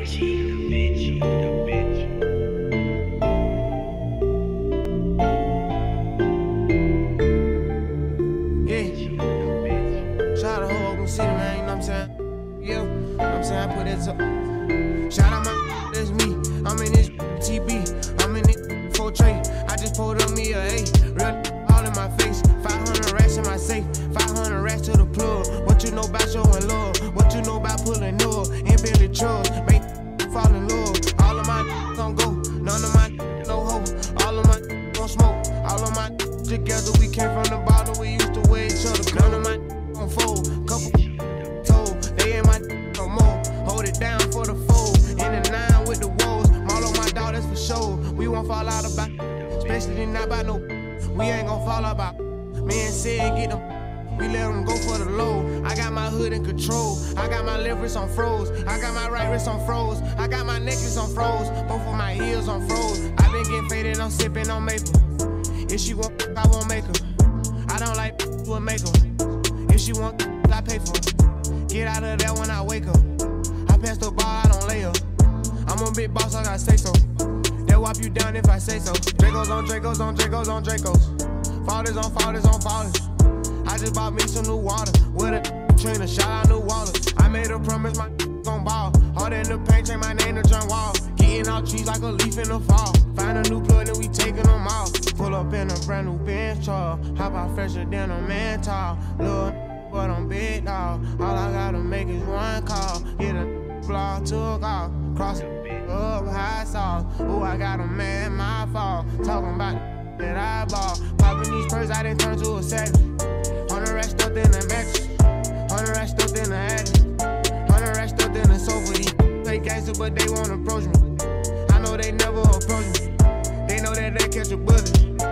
Shout out to whole Oakland City, man, you know what I'm saying? Yeah, you know what I'm saying? I put that up. Shout out my, that's me. I'm in this TB, I'm in this 4 tray. I just pulled up me a A, real all in my face. 500 racks in my safe, 500 racks to the plug. What you know about showing love? What you know about pulling up? In Billy trucks, make fall in love. All of my gon' go, none of my no hope. All of my gon' smoke, all of my together. We came from the bottom, we used to wear each other. None of my gon' fold, couple told, they ain't my no more. Hold it down for the fold, in the 9 with the woes. All on my dog, that's for sure. We won't fall out about, especially not by no. We ain't gon' fall out about. Me and Sid get them, we let them go for the low. I got my hood in control. I got my left wrist on froze. I got my right wrist on froze. I got my necklace on froze. Both of my heels on froze. I been getting faded, I'm sipping on maple. If she want, I won't make her. I don't like to make her. If she want, I pay for her. Get out of there when I wake up. I pass the bar, I don't lay her. I'm a big boss, I gotta say so. They'll whop you down if I say so. Dracos on Dracos on Dracos on Dracos. Fathers on fathers on fathers. I just bought me some new water. With a trainer, shout out New Waters. I made a promise my gon' ball. Hard in the paint, change my name to John Wall. Getting out trees like a leaf in the fall. Find a new plug, then we taking them off. Pull up in a brand new Benz truck. Hop out fresher than a man tall. Lil' but I'm big dog. All I gotta make is one call. Get a blog, took off. Cross it up, high sauce. Ooh, I got a man, my fault. Talking about that I bought. Popping these purses, I done turn to a savage. 100 racks stuffed in the mattress. 100 racks stuffed in the attic. 100 racks stuffed in the sofa. These play gangster, but they won't approach me. I know they never approach me. They know that they catch a bullet.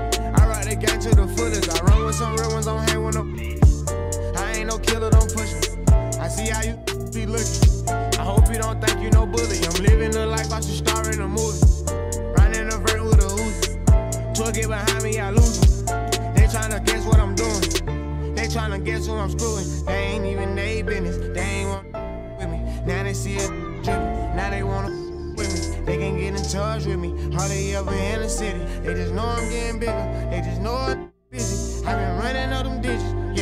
I ride the gang to the fullest. I run with some real ones, don't hang with them. I ain't no killer, don't push me. I see how you be looking. I hope you don't think you no bully. I'm living the life I should star in a movie. Riding the vert with a Uzi. 12 get behind me, I lose them. They tryna guess what I'm doing. They tryna guess who I'm screwing. They ain't even they business. They ain't want with me. Now they see it dripping. Now they wanna with me. They can get in touch with me. Hardly ever in the city. They just know I'm getting bigger. They just know I'm busy. I been running all them digits.